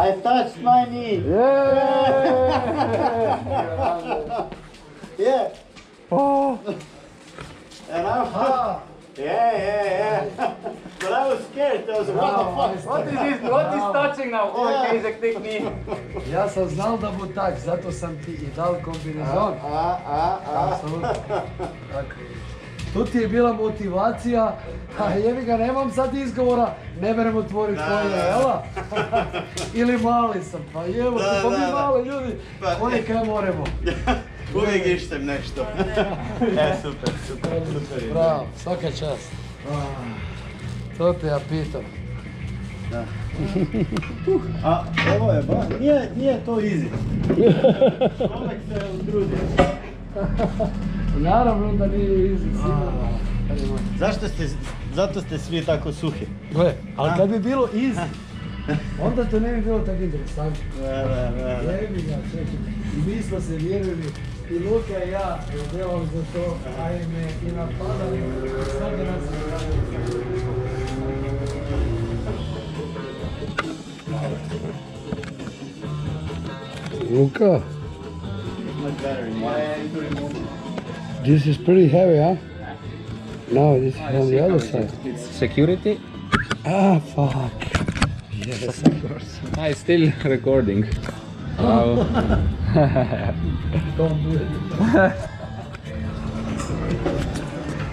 I touched my knee. Yeah. Oh. And yeah. But I was scared. I was what the fuck? What is this? What is touching now? Oh, Kejžek, take me. Ja sam znal da bu tak, zato sam ti i dal kombinezon. Apsolutno. Tako je. Tu ti je bila motivacija, a jebi ga, nemam sad izgovora, ne berem otvoriti tvoje, jela? Ili mali sam, pa jevo ti, pa mi mali ljudi, oni kaj moremo. Uvijek ištem nešto. Super. Bravo, svaka čast. To te ja pitam. Da. A ovo je ba, nije to easy. Čovjek se utrudio. Naravno da nije easy, sigurno. Zato ste svi tako suhi. Gle, ali kad bi bilo easy, onda to ne bi bilo tako interesantno. Da. Jebi ga, čekaj. I mi smo se vjerili, i Luka i ja delali za to, ajme, i napadali, i sad da nas Luka, this is pretty heavy, huh? No, this is on the other side. It's security. Ah, fuck. Yes, of course. It's still recording. Wow. Don't do it.